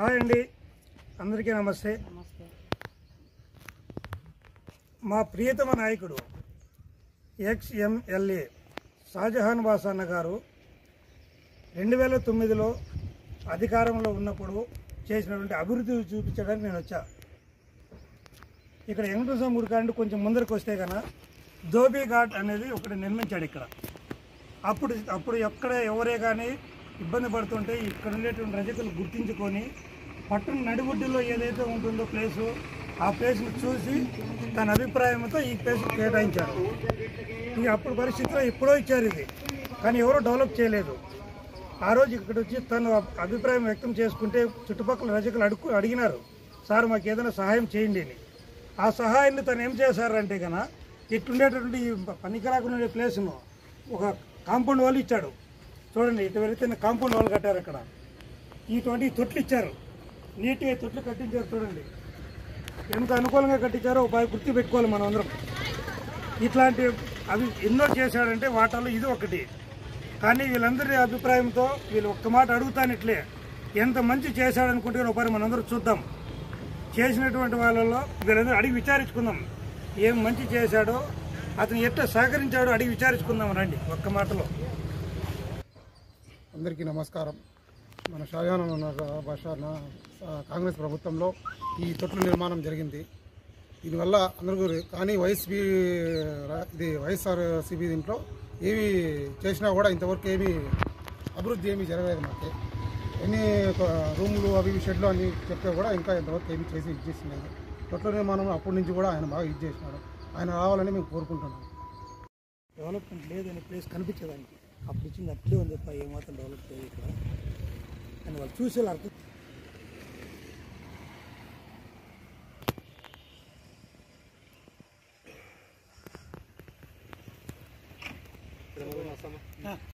Hi అండి, అందరికీ నమస్తే. మా ప్రియతమ నాయకుడు ఎక్స్ఎంఎల్ఏ షాజహాన్ వాసన్న గారు 2009లో అధికారంలో ఉన్నప్పుడు చేసినటువంటి అభివృద్ధి చూపించడానికి నేను వచ్చా. ఇక్కడ వెంకటేశ్వర గుడి కాండి కొంచెం ముందరకు వస్తే కన్నా ధోబీ ఘాట్ అనేది ఒకటి నిర్మించాడు. అప్పుడు ఎక్కడ ఎవరే కానీ ఇబ్బంది పడుతుంటే ఇక్కడ ఉండేటువంటి రజకులు గుర్తించుకొని పట్టణ నడిబొడ్డులో ఏదైతే ఉంటుందో ప్లేసు, ఆ ప్లేస్ని చూసి తన అభిప్రాయంతో ఈ ప్లేస్ కేటాయించారు. ఇక అప్పుడు పరిస్థితిలో ఎప్పుడో ఇచ్చారు ఇది, కానీ ఎవరో డెవలప్ చేయలేదు. ఆ రోజు ఇక్కడ వచ్చి తను అభిప్రాయం వ్యక్తం చేసుకుంటే చుట్టుపక్కల రజకులు అడిగినారు, సార్ మాకు ఏదైనా సహాయం చేయండి అని. ఆ సహాయాన్ని తను ఏం చేశారంటే కన్నా ఇట్లుండేటటువంటి పనికిరాకుండా ప్లేస్ను ఒక కాంపౌండ్ వాళ్ళు ఇచ్చాడు. చూడండి, ఇటు వెళితే కాంపౌండ్ వాళ్ళు కట్టారు. అక్కడ ఇటువంటి తొట్లు ఇచ్చారు, నీట్గా తొట్లు కట్టించారు. చూడండి ఎంత అనుకూలంగా కట్టించారో ఒక గుర్తు పెట్టుకోవాలి మనం అందరం. ఇట్లాంటి అవి ఎన్నో చేశాడంటే వాటాలో ఇది ఒకటి. కానీ వీళ్ళందరి అభిప్రాయంతో వీళ్ళు ఒక్క మాట అడుగుతానిట్లే ఎంత మంచి చేశాడనుకుంటే ఒకసారి మనందరూ చూద్దాం. చేసినటువంటి వాళ్ళలో వీళ్ళందరూ అడిగి విచారించుకుందాం, ఏం మంచి చేశాడో అతను ఎట్లా సహకరించాడో అడిగి విచారించుకుందాం రండి ఒక్క మాటలో. అందరికీ నమస్కారం. మన షాజహాన్ భాష కాంగ్రెస్ ప్రభుత్వంలో ఈ తొట్ల నిర్మాణం జరిగింది. దీనివల్ల అందరూ కానీ వైఎస్ఆర్సీపీ దీంట్లో ఏమి చేసినా కూడా ఇంతవరకు అభివృద్ధి ఏమీ జరగలేదు. మాకు ఎన్ని రూములు అవి షెడ్లు అని చెప్తే కూడా ఇంకా ఇంతవరకు ఏమి ఇచ్చేసినాయి. తొట్ల నిర్మాణం అప్పటి నుంచి కూడా ఆయన బాగా చేసినాడు. ఆయన రావాలని మేము కోరుకుంటున్నాం. డెవలప్మెంట్ లేదని ప్లేస్ కనిపించేదానికి అప్పుడు ఇచ్చింది అట్లే ఉంది తప్ప ఏమాత్రం డెవలప్ చేయదు ఇక్కడ అని వాళ్ళు చూసేలా అర్థం.